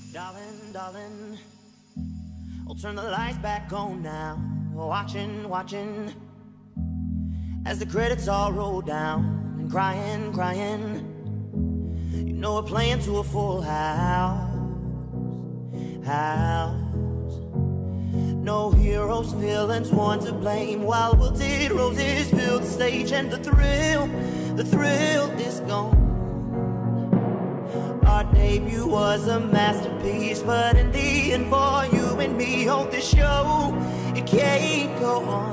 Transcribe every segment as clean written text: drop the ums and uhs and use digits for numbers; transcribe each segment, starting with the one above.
Darling, darling, I'll turn the lights back on now. Watching, watching, as the credits all roll down. And crying, crying, you know we're playing to a full house. No heroes, villains, one to blame. While wilted roses fill the stage, and the thrill is gone. Our debut was a masterpiece, but in the end, for you and me on this show, it can't go on.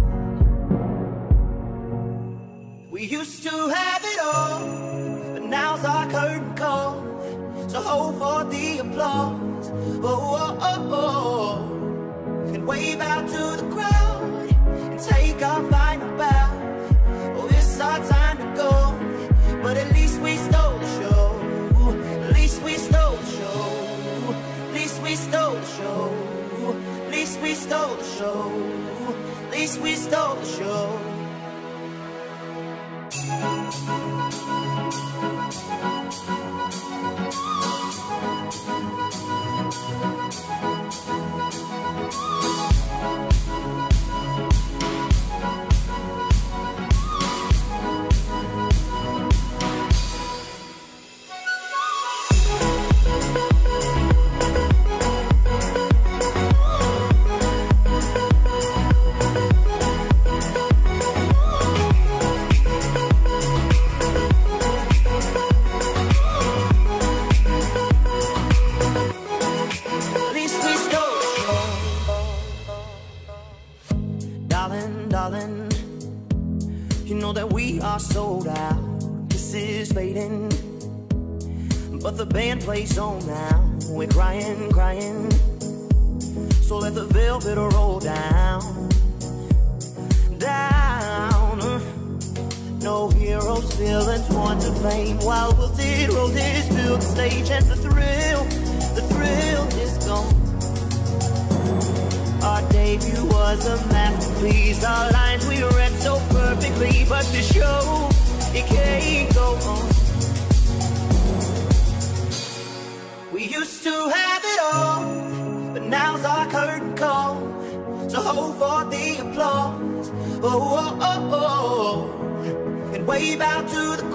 We used to have it all, but now's our curtain call. So hold for the applause, oh, oh, oh, and wave out to the crowd and take our final bow. Oh, it's our time to go, but at least we stole the show. At least we stole the show. At least we stole the show. At least we stole the show. At least we stole the show. Darling, you know that we are sold out. This is fading, but the band plays on now. We're crying, crying, so let the velvet roll down, down. No heroes, villains, one to blame. While wilted roses fill the stage, and the thrill is gone. Our debut was a masterpiece. Our lines we read so perfectly, but the show, it can't go on. We used to have it all, but now's our curtain call. So hold for the applause, oh, oh, oh, oh, and wave out to the